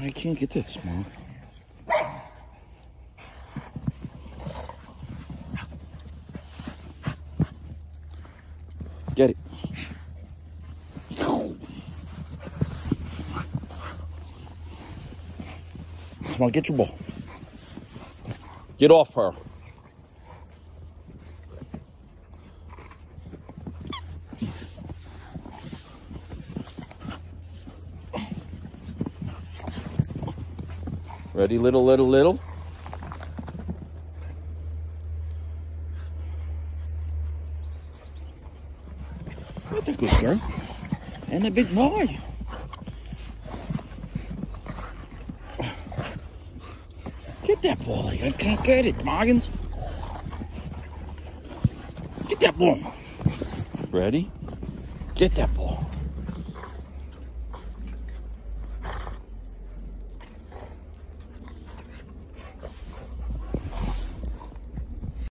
I can't get that small. Get it. Come on, get your ball. Get off her. Ready, little. That's a good girl. And a big boy. Get that ball. I can't get it, Morgans. Get that ball. Ready? Get that ball.